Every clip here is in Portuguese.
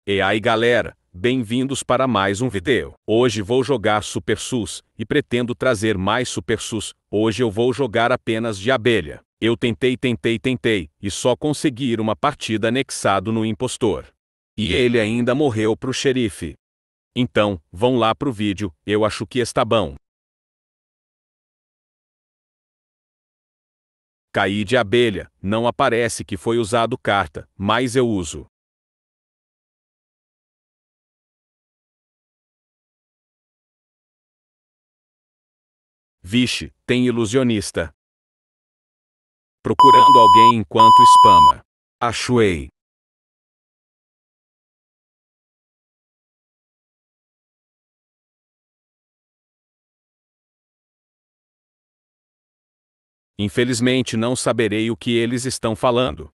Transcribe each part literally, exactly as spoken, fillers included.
E aí galera, bem-vindos para mais um vídeo. Hoje vou jogar Super SUS, e pretendo trazer mais Super SUS. Hoje eu vou jogar apenas de abelha. Eu tentei, tentei, tentei, e só consegui ir uma partida anexado no impostor. E ele ainda morreu pro xerife. Então, vão lá pro vídeo, eu acho que está bom. Caí de abelha, não aparece que foi usado carta, mas eu uso. Vixe, tem ilusionista. Procurando alguém enquanto spama. Achei. Infelizmente não saberei o que eles estão falando.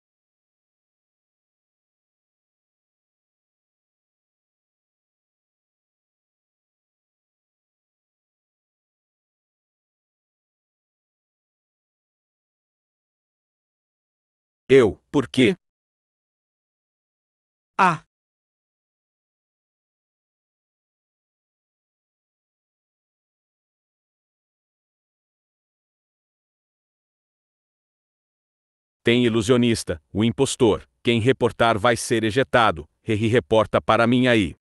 Eu, por quê? Ah, Tem ilusionista, o impostor. Quem reportar vai ser ejetado. Hehe, reporta para mim aí.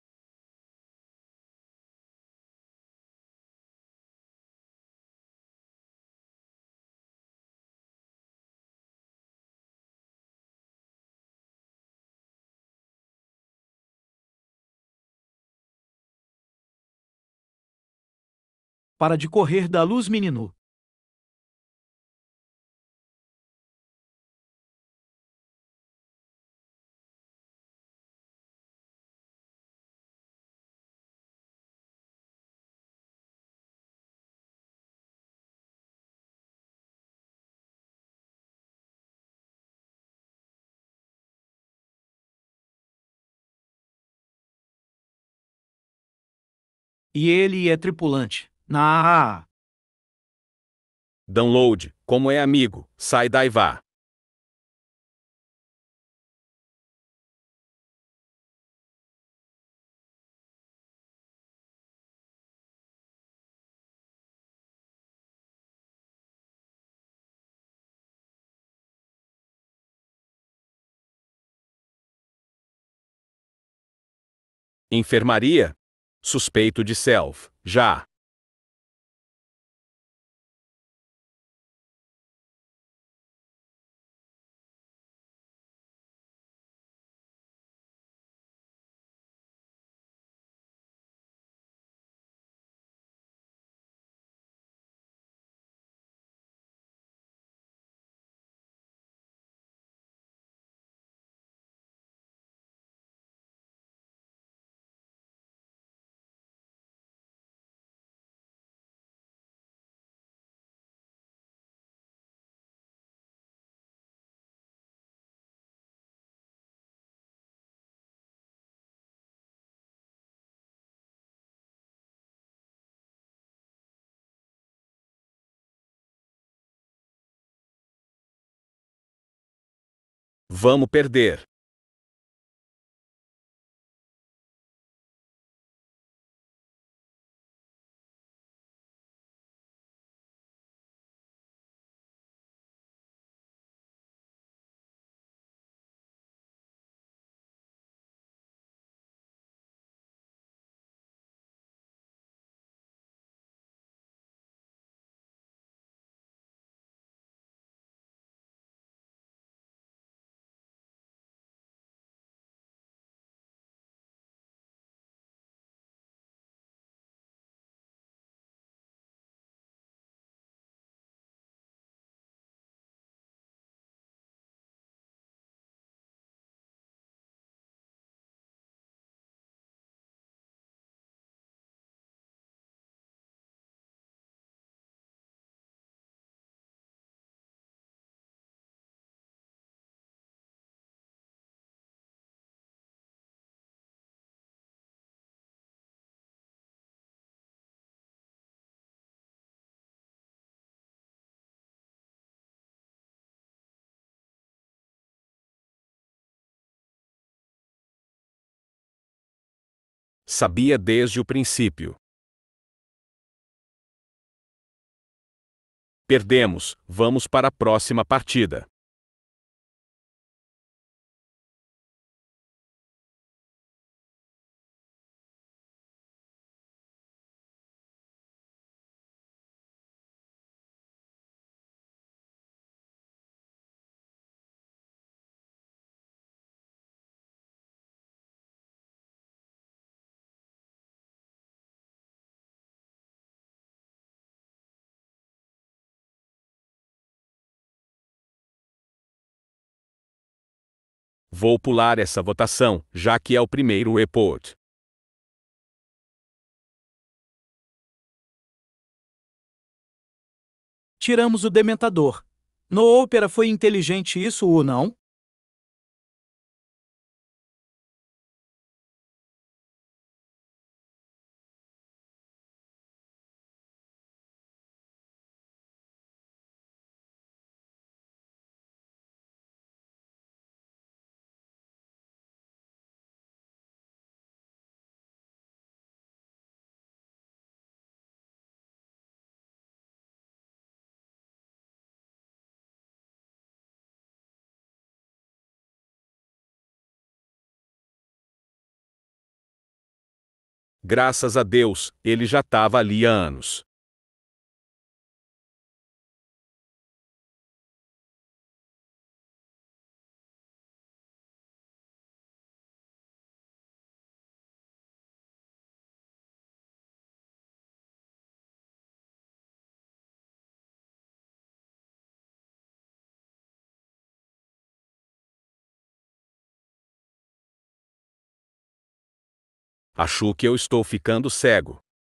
para de correr da luz, menino. E ele é tripulante. Ah, Download, como é amigo, sai daí vá. Enfermaria? Suspeito de self, já. Vamos perder. Sabia desde o princípio. Perdemos, vamos para a próxima partida. Vou pular essa votação, já que é o primeiro report. Tiramos o dementador. No ópera foi inteligente isso ou não? Graças a Deus, ele já estava ali há anos. Acho que eu estou ficando cego.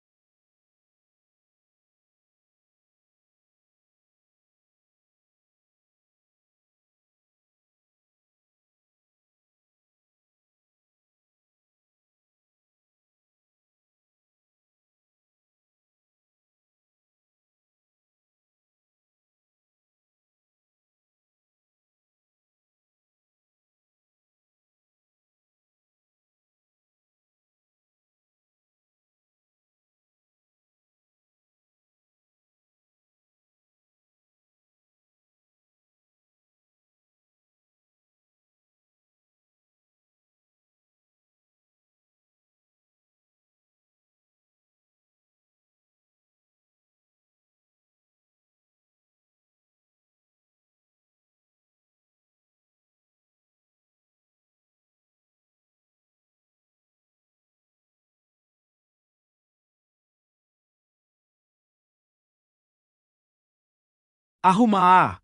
Arrumar.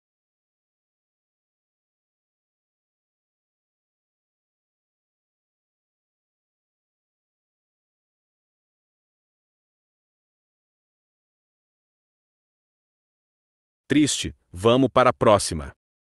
Triste, vamos para a próxima.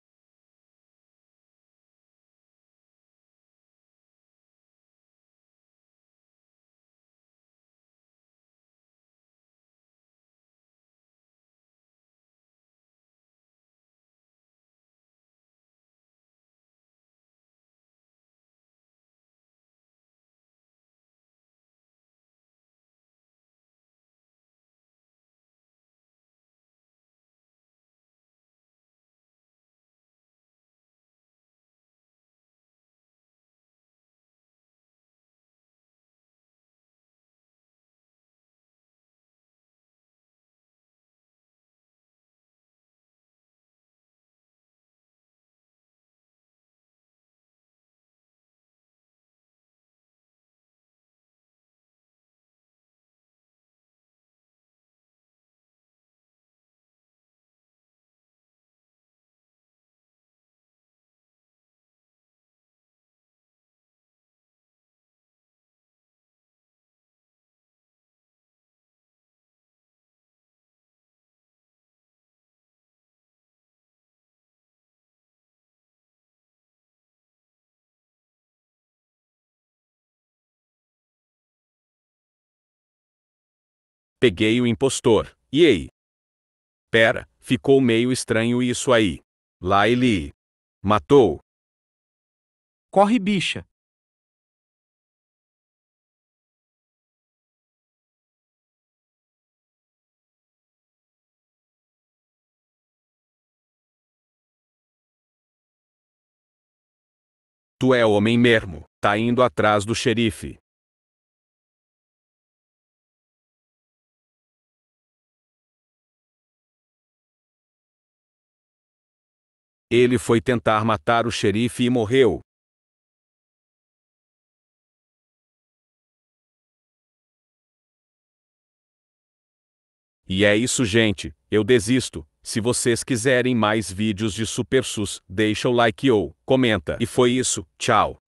Peguei o impostor. E aí? Pera, ficou meio estranho isso aí. Lá ele matou. Corre, bicha. Tu é homem mesmo, tá indo atrás do xerife. Ele foi tentar matar o xerife e morreu. E é isso, gente, eu desisto. Se vocês quiserem mais vídeos de Super S U S, deixa o like ou comenta. E foi isso, tchau.